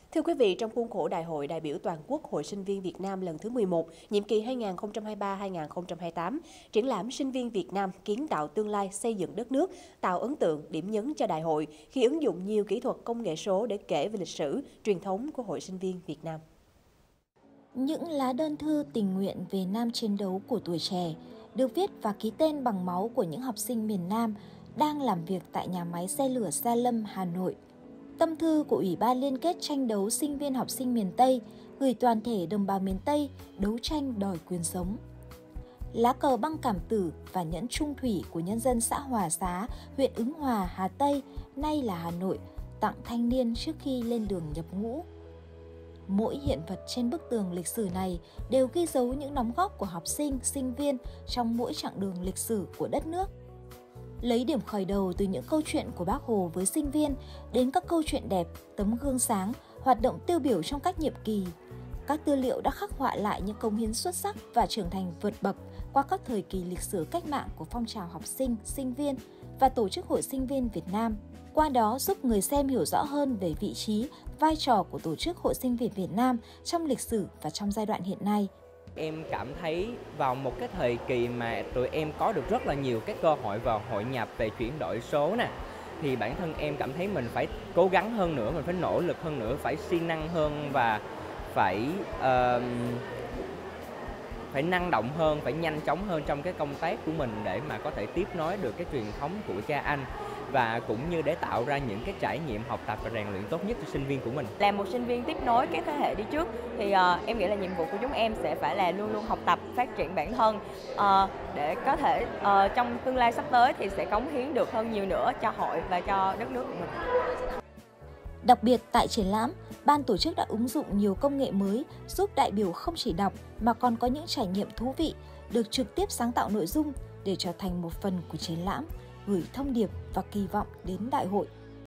Thưa quý vị, trong khuôn khổ Đại hội đại biểu toàn quốc Hội Sinh viên Việt Nam lần thứ 11, nhiệm kỳ 2023-2028, triển lãm Sinh viên Việt Nam kiến tạo tương lai xây dựng đất nước, tạo ấn tượng, điểm nhấn cho đại hội khi ứng dụng nhiều kỹ thuật công nghệ số để kể về lịch sử, truyền thống của Hội Sinh viên Việt Nam. Những lá đơn thư tình nguyện về Nam chiến đấu của tuổi trẻ được viết và ký tên bằng máu của những học sinh miền Nam đang làm việc tại nhà máy xe lửa Gia Lâm, Hà Nội. Tâm thư của Ủy ban Liên kết tranh đấu sinh viên học sinh miền Tây gửi toàn thể đồng bào miền Tây đấu tranh đòi quyền sống. Lá cờ băng cảm tử và nhẫn trung thủy của nhân dân xã Hòa Xá, huyện Ứng Hòa, Hà Tây, nay là Hà Nội, tặng thanh niên trước khi lên đường nhập ngũ. Mỗi hiện vật trên bức tường lịch sử này đều ghi dấu những đóng góp của học sinh, sinh viên trong mỗi chặng đường lịch sử của đất nước. Lấy điểm khởi đầu từ những câu chuyện của Bác Hồ với sinh viên đến các câu chuyện đẹp, tấm gương sáng, hoạt động tiêu biểu trong các nhiệm kỳ. Các tư liệu đã khắc họa lại những công hiến xuất sắc và trưởng thành vượt bậc qua các thời kỳ lịch sử cách mạng của phong trào học sinh, sinh viên và Tổ chức Hội Sinh viên Việt Nam. Qua đó giúp người xem hiểu rõ hơn về vị trí, vai trò của Tổ chức Hội Sinh viên Việt Nam trong lịch sử và trong giai đoạn hiện nay. Em cảm thấy vào một cái thời kỳ mà tụi em có được rất là nhiều cái cơ hội vào hội nhập về chuyển đổi số nè, thì bản thân em cảm thấy mình phải cố gắng hơn nữa, mình phải nỗ lực hơn nữa, phải siêng năng hơn và phải phải năng động hơn, phải nhanh chóng hơn trong cái công tác của mình để mà có thể tiếp nối được cái truyền thống của cha anh và cũng như để tạo ra những cái trải nghiệm học tập và rèn luyện tốt nhất cho sinh viên của mình. Là một sinh viên tiếp nối các thế hệ đi trước thì em nghĩ là nhiệm vụ của chúng em sẽ phải là luôn luôn học tập, phát triển bản thân để có thể trong tương lai sắp tới thì sẽ cống hiến được hơn nhiều nữa cho hội và cho đất nước của mình. Đặc biệt tại triển lãm, ban tổ chức đã ứng dụng nhiều công nghệ mới giúp đại biểu không chỉ đọc mà còn có những trải nghiệm thú vị, được trực tiếp sáng tạo nội dung để trở thành một phần của triển lãm, gửi thông điệp và kỳ vọng đến đại hội.